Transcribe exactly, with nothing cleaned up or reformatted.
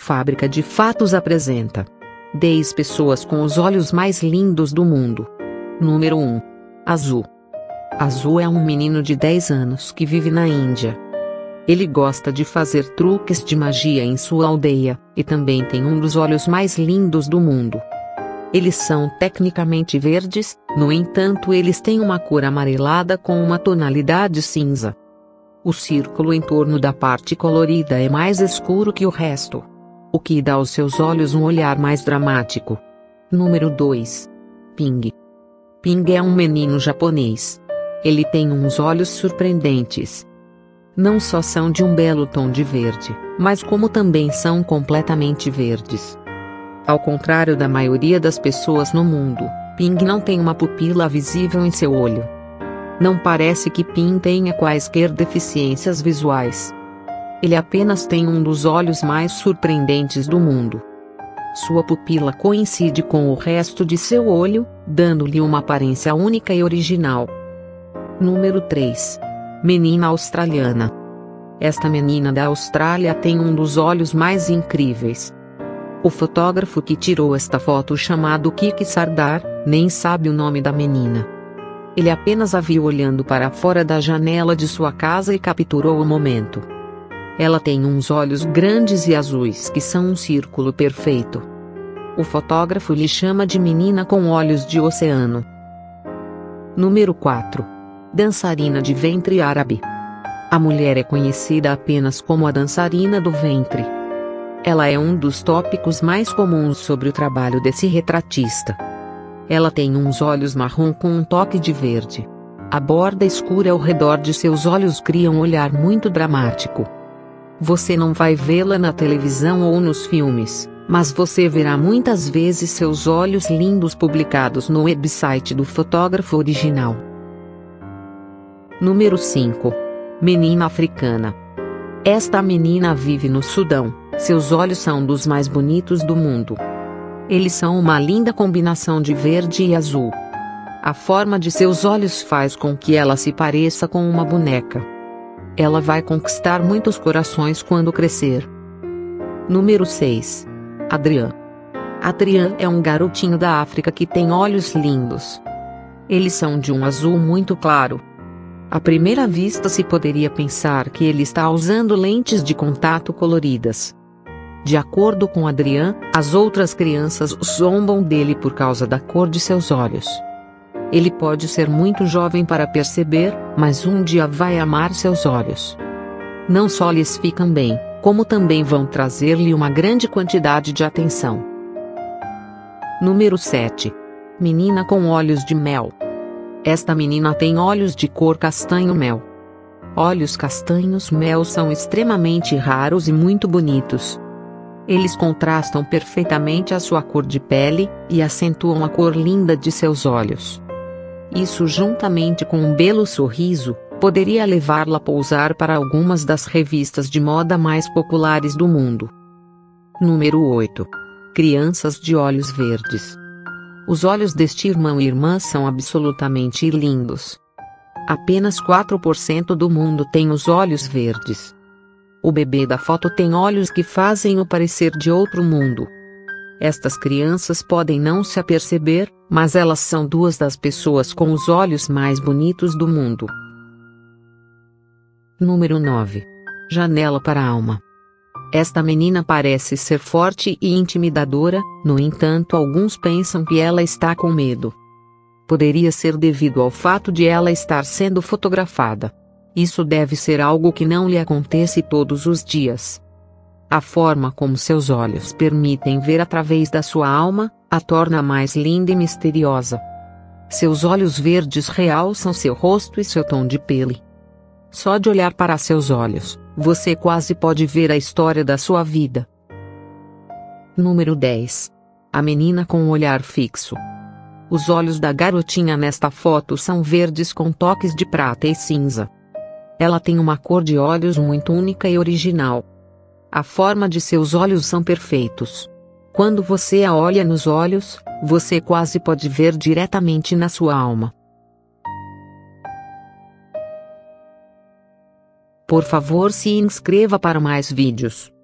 Fábrica de Fatos apresenta dez pessoas com os olhos mais lindos do mundo. Número um. Azul. Azul é um menino de dez anos que vive na Índia. Ele gosta de fazer truques de magia em sua aldeia, e também tem um dos olhos mais lindos do mundo. Eles são tecnicamente verdes, no entanto eles têm uma cor amarelada com uma tonalidade cinza. O círculo em torno da parte colorida é mais escuro que o resto, o que dá aos seus olhos um olhar mais dramático. Número dois. Ping. Ping é um menino japonês. Ele tem uns olhos surpreendentes. Não só são de um belo tom de verde, mas como também são completamente verdes. Ao contrário da maioria das pessoas no mundo, Ping não tem uma pupila visível em seu olho. Não parece que Ping tenha quaisquer deficiências visuais. Ele apenas tem um dos olhos mais surpreendentes do mundo. Sua pupila coincide com o resto de seu olho, dando-lhe uma aparência única e original. Número três. Menina australiana. Esta menina da Austrália tem um dos olhos mais incríveis. O fotógrafo que tirou esta foto, chamado Kiki Sardar, nem sabe o nome da menina. Ele apenas a viu olhando para fora da janela de sua casa e capturou o momento. Ela tem uns olhos grandes e azuis que são um círculo perfeito. O fotógrafo lhe chama de menina com olhos de oceano. Número quatro. Dançarina de ventre árabe. A mulher é conhecida apenas como a dançarina do ventre. Ela é um dos tópicos mais comuns sobre o trabalho desse retratista. Ela tem uns olhos marrom com um toque de verde. A borda escura ao redor de seus olhos cria um olhar muito dramático. Você não vai vê-la na televisão ou nos filmes, mas você verá muitas vezes seus olhos lindos publicados no website do fotógrafo original. Número cinco. Menina africana. Esta menina vive no Sudão. Seus olhos são dos mais bonitos do mundo. Eles são uma linda combinação de verde e azul. A forma de seus olhos faz com que ela se pareça com uma boneca. Ela vai conquistar muitos corações quando crescer. Número seis. Adrian. Adrian é um garotinho da África que tem olhos lindos. Eles são de um azul muito claro. À primeira vista se poderia pensar que ele está usando lentes de contato coloridas. De acordo com Adrian, as outras crianças zombam dele por causa da cor de seus olhos. Ele pode ser muito jovem para perceber, mas um dia vai amar seus olhos. Não só lhes ficam bem, como também vão trazer-lhe uma grande quantidade de atenção. Número sete. Menina com olhos de mel. Esta menina tem olhos de cor castanho-mel. Olhos castanhos-mel são extremamente raros e muito bonitos. Eles contrastam perfeitamente a sua cor de pele, e acentuam a cor linda de seus olhos. Isso, juntamente com um belo sorriso, poderia levá-la a pousar para algumas das revistas de moda mais populares do mundo. Número oito. Crianças de olhos verdes. Os olhos deste irmão e irmã são absolutamente lindos. Apenas quatro por cento do mundo tem os olhos verdes. O bebê da foto tem olhos que fazem-o parecer de outro mundo. Estas crianças podem não se aperceber, mas elas são duas das pessoas com os olhos mais bonitos do mundo. Número nove. Janela para a alma. Esta menina parece ser forte e intimidadora, no entanto alguns pensam que ela está com medo. Poderia ser devido ao fato de ela estar sendo fotografada. Isso deve ser algo que não lhe acontece todos os dias. A forma como seus olhos permitem ver através da sua alma, a torna mais linda e misteriosa. Seus olhos verdes realçam seu rosto e seu tom de pele. Só de olhar para seus olhos, você quase pode ver a história da sua vida. Número dez. A menina com um olhar fixo. Os olhos da garotinha nesta foto são verdes com toques de prata e cinza. Ela tem uma cor de olhos muito única e original. A forma de seus olhos são perfeitos. Quando você a olha nos olhos, você quase pode ver diretamente na sua alma. Por favor, se inscreva para mais vídeos.